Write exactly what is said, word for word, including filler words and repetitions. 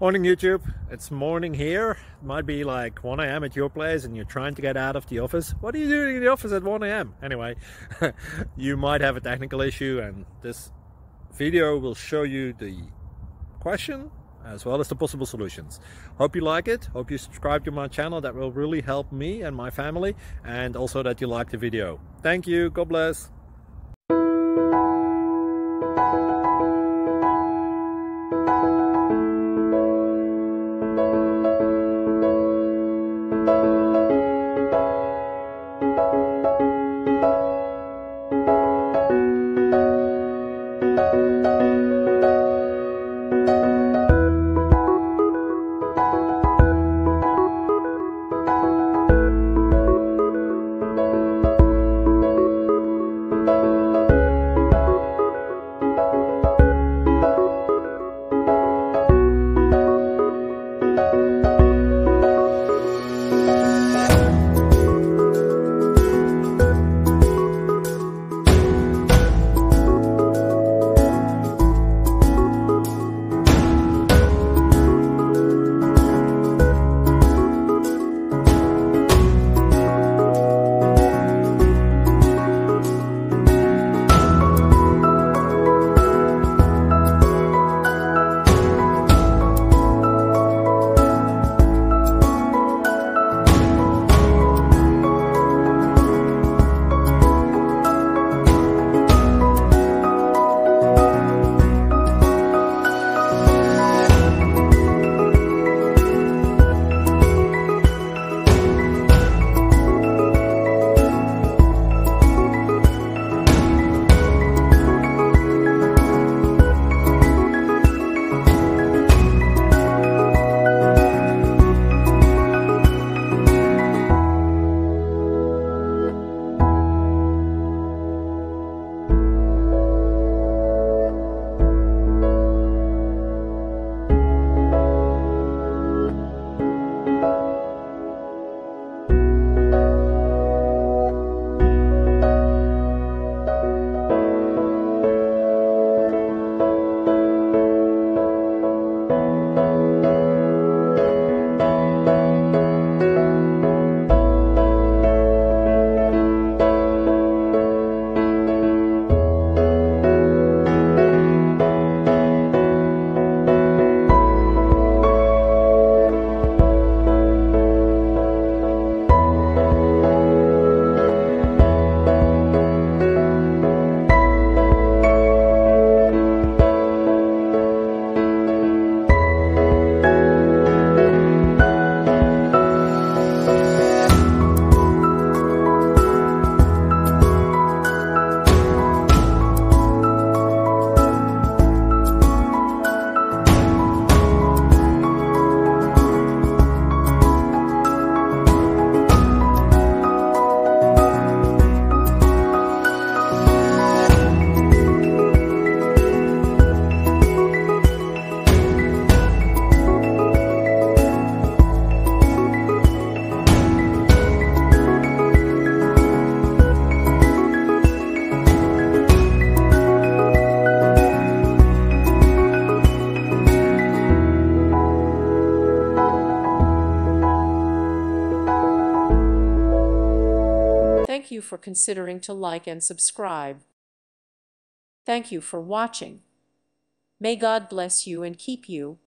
Morning YouTube, it's morning here. It might be like one A M at your place and you're trying to get out of the office. What are you doing in the office at one A M? Anyway, you might have a technical issue and this video will show you the question as well as the possible solutions. Hope you like it, hope you subscribe to my channel. That will really help me and my family, and also that you like the video. Thank you, God bless. Thank you for considering to like and subscribe. Thank you for watching. May God bless you and keep you.